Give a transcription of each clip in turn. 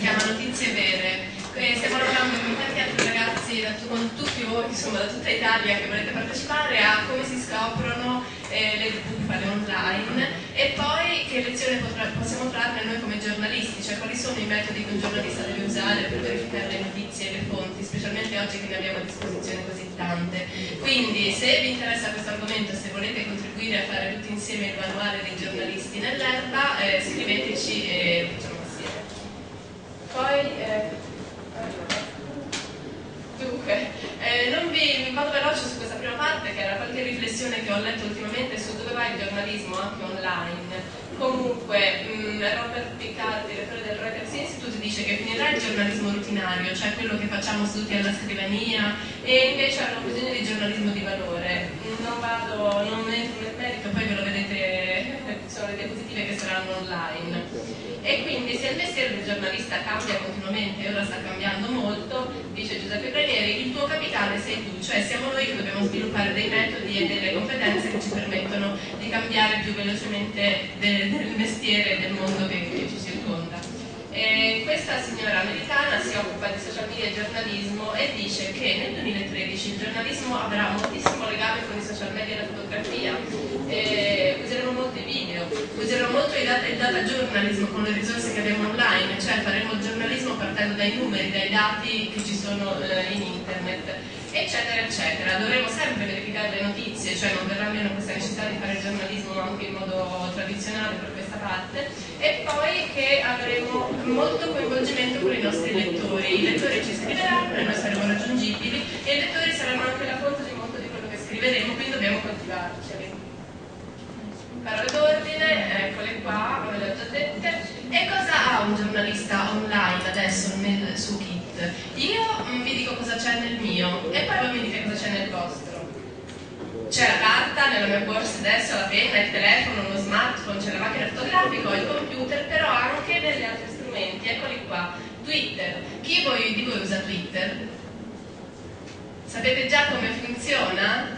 chiama Notizie Vere. Stiamo lavorando con tanti altri ragazzi, con tutti voi, insomma, da tutta Italia che volete partecipare a come si scoprono le bufale online e poi che lezione possiamo trarne noi come giornalisti, cioè quali sono i metodi che un giornalista deve usare per verificare le notizie e le fonti, specialmente oggi che ne abbiamo a disposizione così tante. Quindi se vi interessa questo argomento, se volete contribuire a fare tutti insieme il manuale dei giornalisti nell'erba, scriveteci e facciamo insieme. Poi dunque, non vi vado veloce su questa prima parte, che era qualche riflessione che ho letto ultimamente su dove va il giornalismo anche online. Comunque, Robert Picard, direttore del Reuters Institute, dice che finirà il giornalismo rutinario, cioè quello che facciamo seduti alla scrivania, e invece hanno bisogno di giornalismo di valore. Non entro nel merito, poi ve lo vedete, sono le diapositive che saranno online. E quindi se il mestiere del giornalista cambia continuamente, e ora sta cambiando molto, dice Giuseppe Granieri, il tuo capitale sei tu, cioè siamo noi che dobbiamo sviluppare dei metodi e delle competenze che ci permettono di cambiare più velocemente del mestiere e del mondo che ci circonda. Questa signora americana si occupa di social media e giornalismo e dice che nel 2013 il giornalismo avrà moltissimo legame con i social media e la fotografia, useremo molti video, useremo molto il data journalism con le risorse che abbiamo online, cioè faremo il giornalismo partendo dai numeri, dai dati che ci sono in internet, eccetera eccetera. Dovremo sempre verificare le notizie, cioè non verrà meno questa necessità di fare il giornalismo anche in modo tradizionale per questa parte, e poi che avremo molto coinvolgimento con i nostri lettori. I lettori ci scriveranno e noi saremo raggiungibili e i lettori saranno anche la fonte di molto di quello che scriveremo, quindi dobbiamo coltivarci. Parole d'ordine, eccole qua, ve le ho già dette. E cosa ha un giornalista online adesso su Kit? Io vi dico cosa c'è nel mio e poi voi mi dite cosa c'è nel vostro. C'è la carta nella mia borsa adesso, la penna, il telefono, lo smartphone, c'è la macchina fotografica, il computer, però anche degli altri strumenti, eccoli qua. Twitter. Chi di voi usa Twitter? Sapete già come funziona?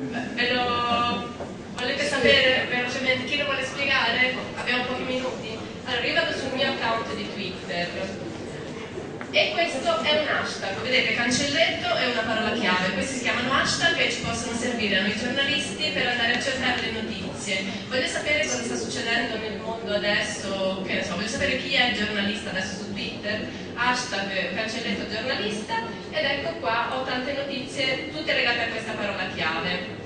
Volete sapere velocemente? Chi lo vuole spiegare? Abbiamo pochi minuti. Allora, io vado sul mio account di Twitter e questo è un hashtag, vedete, cancelletto è una parola chiave, questi si chiamano hashtag e ci possono servire a noi giornalisti per andare a cercare le notizie. Voglio sapere cosa sta succedendo nel mondo adesso, che ne so, voglio sapere chi è giornalista adesso su Twitter, hashtag cancelletto giornalista, ed ecco qua ho tante notizie tutte legate a questa parola chiave.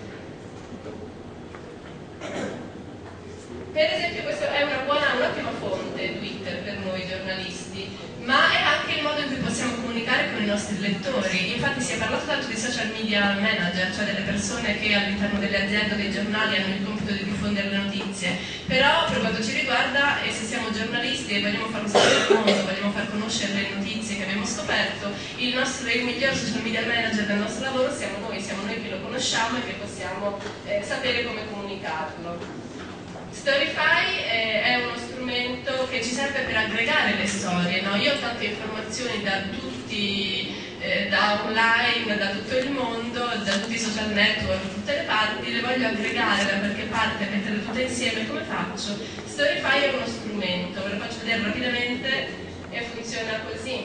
Per esempio questa è un'ottima fonte Twitter per noi giornalisti, ma è anche il modo in cui possiamo comunicare con i nostri lettori. Infatti si è parlato tanto di social media manager, cioè delle persone che all'interno delle aziende o dei giornali hanno il compito di diffondere le notizie, però per quanto ci riguarda, e se siamo giornalisti e vogliamo farlo sapere al mondo, vogliamo far conoscere le notizie che abbiamo scoperto, il miglior social media manager del nostro lavoro siamo noi che lo conosciamo e che possiamo sapere come comunicarlo. Storify è uno strumento che ci serve per aggregare le storie, no? Io ho tante informazioni da online, da tutto il mondo, da tutti i social network, da tutte le parti, le voglio aggregare da qualche parte e metterle tutte insieme. Come faccio? Storify è uno strumento, ve lo faccio vedere rapidamente e funziona così.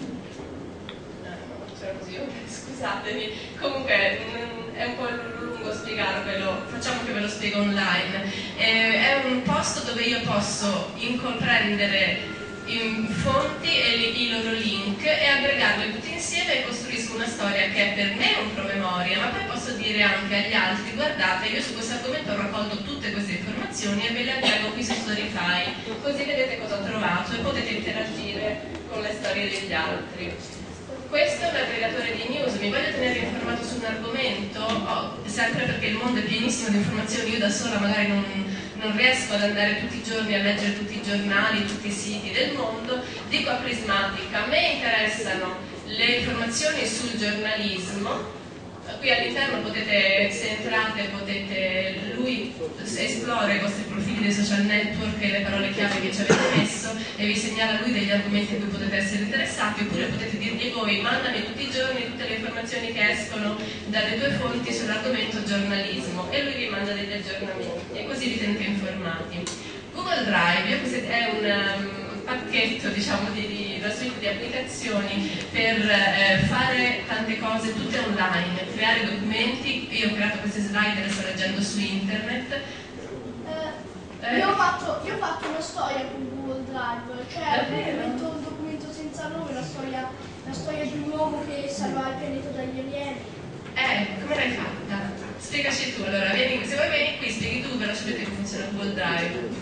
Scusatemi, comunque è un po' lungo spiegarvelo, facciamo che ve lo spiego online. È un posto dove io posso comprendere fonti e i loro link e aggregarle tutti insieme e costruisco una storia che è per me un promemoria, ma poi posso dire anche agli altri: guardate, io su questo argomento ho raccolto tutte queste informazioni e ve le aggrego qui su Storify, così vedete cosa ho trovato e potete interagire con le storie degli altri. Questo è un aggregatore di news, mi voglio tenere informato su un argomento, sempre perché il mondo è pienissimo di informazioni, io da sola magari non riesco ad andare tutti i giorni a leggere tutti i giornali, tutti i siti del mondo, dico a Prismatica, a me interessano le informazioni sul giornalismo. Qui all'interno potete, se entrate, lui esplora i vostri profili dei social network e le parole chiave che ci avete messo e vi segnala lui degli argomenti a cui potete essere interessati, oppure potete dirgli voi: mandami tutti i giorni tutte le informazioni che escono dalle tue fonti sull'argomento giornalismo, e lui vi manda degli aggiornamenti e così vi tenete informati. Google Drive è pacchetto, diciamo, di una suite di applicazioni per fare tante cose tutte online, creare documenti. Io ho creato queste slide, le sto leggendo su internet. Io ho fatto una storia con Google Drive, cioè un documento senza nome, la storia di un uomo che salva il pianeta dagli alieni. Come l'hai fatta? Spiegaci tu, allora, se vuoi vieni qui, spieghi tu velocemente come funziona Google Drive.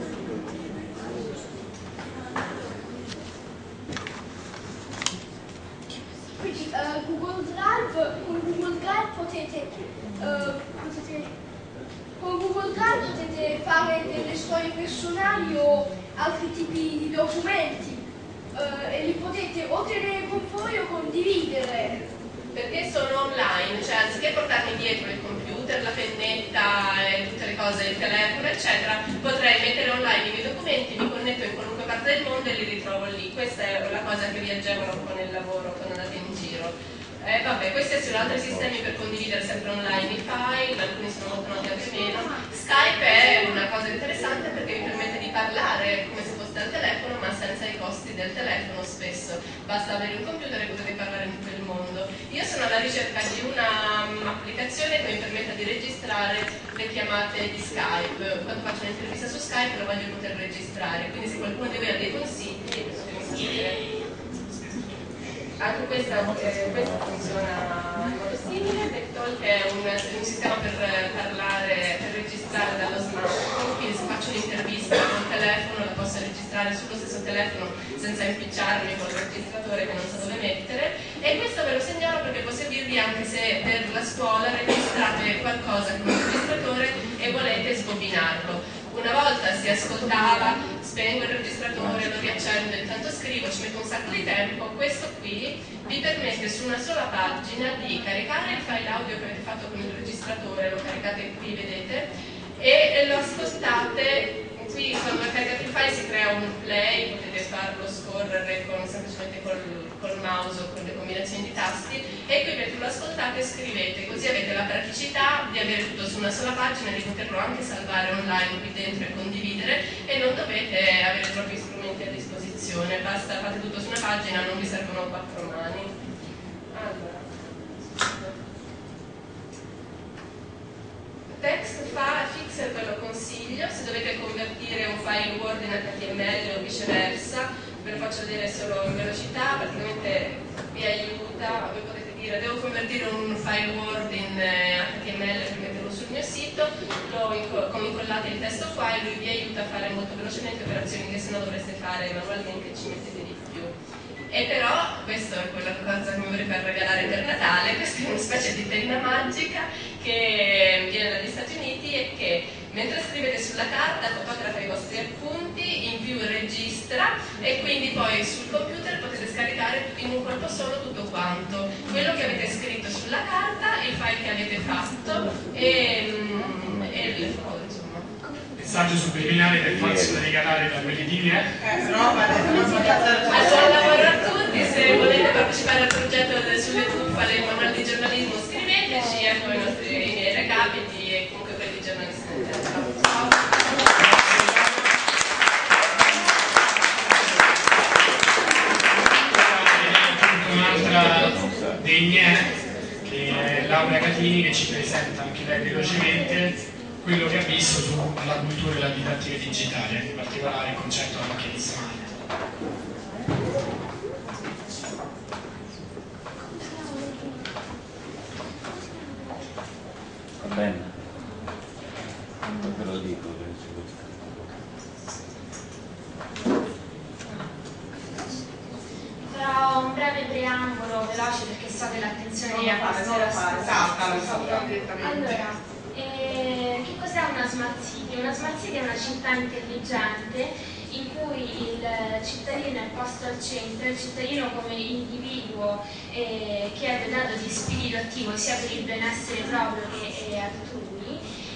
Quindi con Google Drive potete fare delle storie personali o altri tipi di documenti e li potete o tenere con voi o condividere. Perché sono online, cioè anziché portarmi dietro il computer, la pennetta e tutte le cose, il telefono eccetera, potrei mettere online i miei documenti, mi connetto in qualunque parte del mondo e li ritrovo lì. Questa è la cosa che vi agevola un po' nel lavoro quando andate in giro. Vabbè, questi sono altri sistemi per condividere sempre online i file, alcuni sono molto noti, altri meno. Skype è una cosa interessante perché vi permette di parlare come se foste al telefono, ma senza i costi del telefono spesso. Basta avere un computer e potete parlare in tutto il mondo. Io sono alla ricerca di un'applicazione che mi permetta di registrare le chiamate di Skype. Quando faccio un'intervista su Skype lo voglio poter registrare, quindi se qualcuno di voi ha dei consigli fatemi sapere. Anche questa funziona in modo simile. TechTalk è un sistema per parlare, per registrare dallo smartphone, quindi se faccio un'intervista col telefono la posso registrare sullo stesso telefono senza impicciarmi col registratore che non so dove mettere. E questo ve lo segnalo perché può servirvi anche se per la scuola registrate qualcosa con un registratore e volete sbobinarlo. Una volta si ascoltava, spengo il registratore, lo riaccendo, intanto scrivo, ci metto un sacco di tempo. Questo qui vi permette su una sola pagina di caricare il file audio che avete fatto con il registratore, lo caricate qui, vedete, e lo ascoltate. Qui quando caricate il file si crea un play, potete farlo scorrere semplicemente col mouse o con le combinazioni di tasti, e qui mentre lo ascoltate scrivete, così avete la praticità di avere tutto su una sola pagina e di poterlo anche salvare online qui dentro e condividere, e non dovete avere troppi strumenti a disposizione, basta, fate tutto su una pagina, non vi servono 4 mani. Allora, Textfixer ve lo consiglio, se dovete convertire un file Word in HTML o viceversa, ve lo faccio vedere solo in velocità, praticamente vi aiuta, voi potete dire devo convertire un file Word in HTML per metterlo sul mio sito, come incollate il testo qua e lui vi aiuta a fare molto velocemente operazioni che sennò dovreste fare manualmente e ci mettete di più. E però, questa è quella cosa che mi vorrei far regalare per Natale, questa è una specie di penna magica che viene dagli Stati Uniti e che mentre scrivete sulla carta fotografa i vostri appunti, in più registra e quindi poi sul computer potete scaricare in un colpo solo tutto quanto. Quello che avete scritto sulla carta, il file che avete fatto e le foto, insomma. Messaggio subliminale per farsi regalare da quelli di allora lavoro a tutti, se volete partecipare al progetto sulle truffe il manuale di giornalismo scriveteci, ecco i miei recapiti e comunque quelli di giornalisti. Un'altra degna che è Laura Catini, che ci presenta anche lei velocemente quello che ha visto sulla cultura e la didattica digitale, in particolare il concetto della macchina di smart. Va bene, poi ve lo dico. Farò un breve preambolo veloce perché so che l'attenzione è abbastanza. Allora, che cos'è una smart city? Una smart city è una città intelligente in cui il cittadino è posto al centro, il cittadino come individuo che è dotato di spirito attivo sia per il benessere proprio che altrui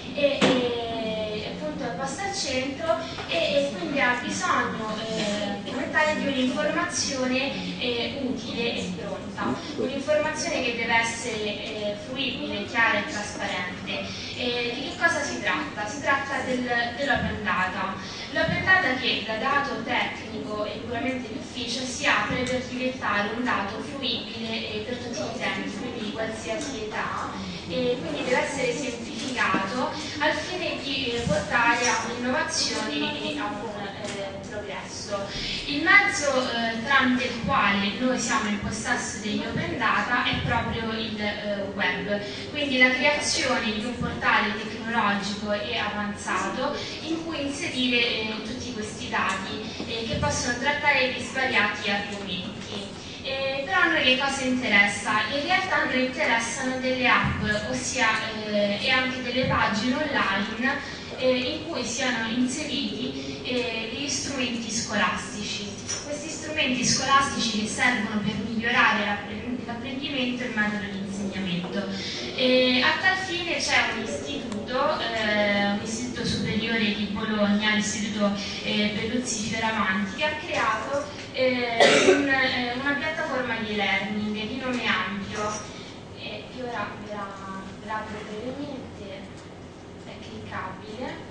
e appunto è posto al centro e quindi ha bisogno come tale di un'informazione utile e pronta, un'informazione che deve essere fruibile, chiara e trasparente. Di che cosa si tratta? Si tratta dell'open data. L'open data che da dato tecnico pratico e puramente di ufficio si apre per diventare un dato fruibile per tutti gli utenti, quindi di qualsiasi età, e quindi deve essere semplificato al fine di portare a un'innovazione e a un progresso. Il mezzo tramite il quale noi siamo in possesso degli open data è proprio il web, quindi la creazione di un portale tecnologico e avanzato in cui inserire tutti questi dati che possono trattare di svariati argomenti. Però a noi che cosa interessa? In realtà a noi interessano delle app, ossia e anche delle pagine online in cui siano inseriti degli strumenti scolastici. Questi strumenti scolastici che servono per migliorare l'apprendimento e il metodo di insegnamento. A tal fine c'è un istituto superiore di Bologna, l'Istituto Peduzzi Fioravanti, che ha creato una piattaforma di e-learning di nome Ampio, che ora ve la apro brevemente, è cliccabile.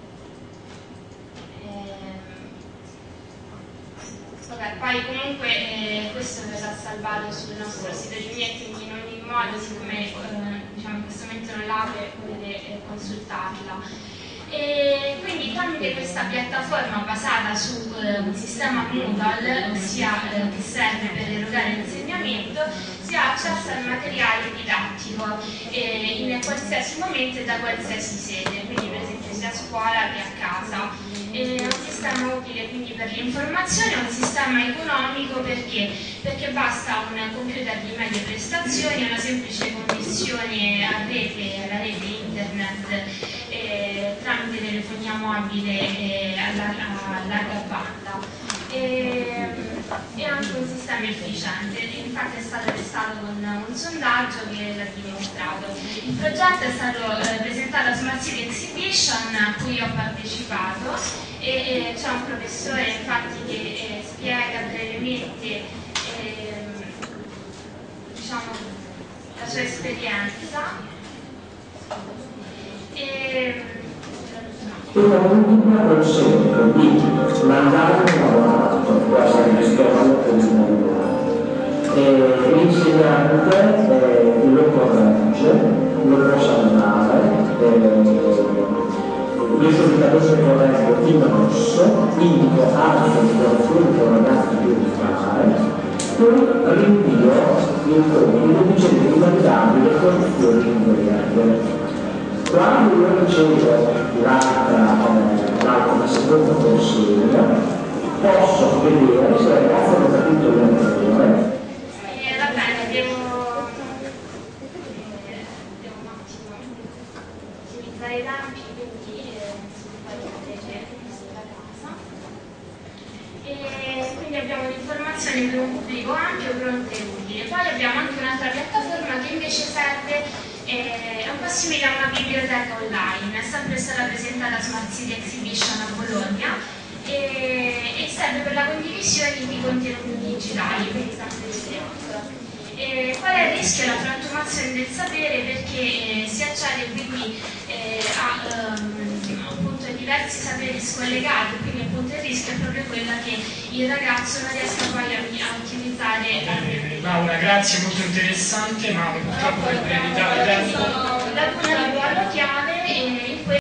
Vabbè, poi comunque questo verrà salvato sul nostro sito Giugnetti, quindi in ogni modo, siccome diciamo, in questo momento non l'apre, potete consultarla. E quindi tramite questa piattaforma basata su un sistema Moodle, ossia che serve per erogare l'insegnamento, si ha accesso al materiale didattico in qualsiasi momento e da qualsiasi sede, quindi per esempio sia a scuola che a casa. È un sistema utile quindi per l'informazione, è un sistema economico perché basta un computer di medie prestazioni, una semplice connessione alla rete internet tramite telefonia mobile a larga banda. È anche un sistema efficiente, infatti è stato testato con un sondaggio che l'ha dimostrato. Il progetto è stato presentato a Smart City Exhibition a cui ho partecipato e c'è un professore infatti che spiega brevemente diciamo, la sua esperienza. L'ultima consente di mandare un lavorato, può essere ristorante l'insegnante lo corregge, lo può salvare, l'esortatore corretto in rosso, indica altre situazioni che un ragazzo deve fare, poi rinvio il compito dicendo di mandare le correzioni incorrette. Quando io ricevo la seconda consegna, posso vedere se il ragazzo ha capito l'errore. Va bene, devo un attimo utilizzare i tempi, quindi poi vedete la casa. Quindi abbiamo l'informazione per un pubblico ampio, pronto e utile. Poi abbiamo anche un'altra piattaforma che invece serve. È un po' simile a una biblioteca online, è sempre stata presentata a Smart City Exhibition a Bologna e serve per la condivisione di contenuti digitali, quindi sempre di qual è il rischio? La frantumazione del sapere, perché si accede quindi appunto a diversi saperi scollegati, quindi appunto il rischio è proprio quella che il ragazzo non riesca poi a utilizzare. Laura, grazie, molto interessante, ma purtroppo per brevità di tempo. La chiave